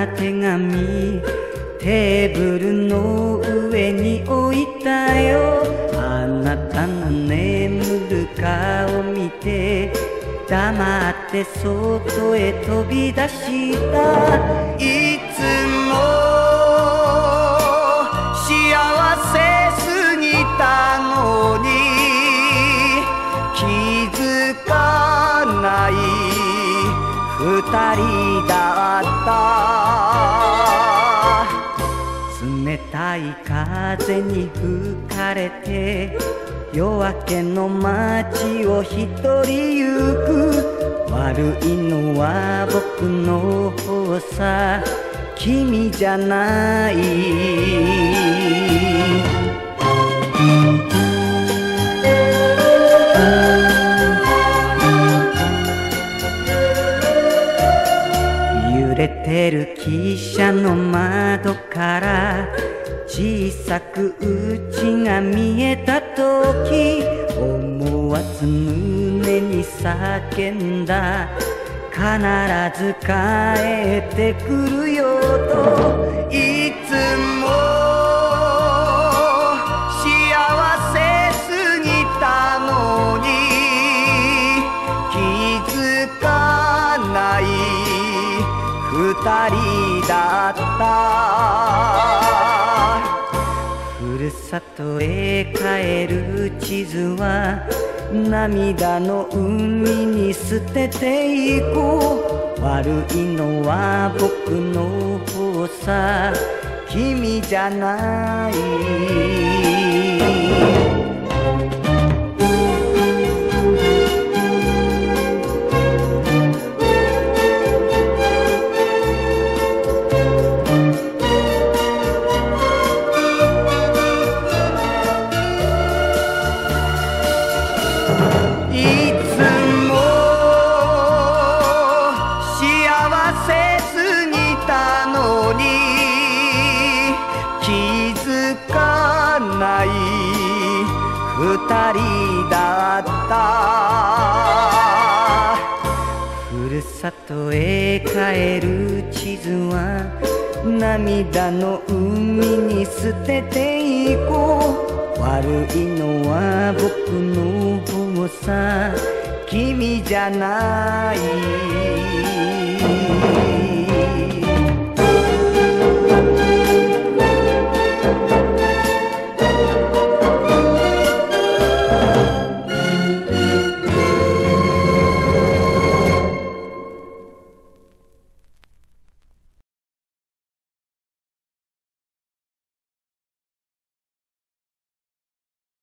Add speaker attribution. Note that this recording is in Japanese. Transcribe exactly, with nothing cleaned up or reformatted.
Speaker 1: な手紙テーブルの上に置いたよ。あなたの眠る顔見て黙って外へ飛び出した。いつも幸せすぎたのに気づかない二人だった。冷たい風に吹かれて夜明けの街を一人行く。悪いのは僕の方さ、君じゃない。揺れてる汽車の窓から小さくうちが見えたとき、思わず胸に叫んだ。必ず帰ってくるよと。いつも幸せすぎたのに気づかない二人だった。ふるさとへ帰る地図は涙の海に捨てていこう。悪いのは僕の方さ、君じゃない。いつも幸せすぎたのに気づかない二人だった。ふるさとへ帰る地図は涙の海に捨てていこう。悪いのは僕の方さ、君じゃない。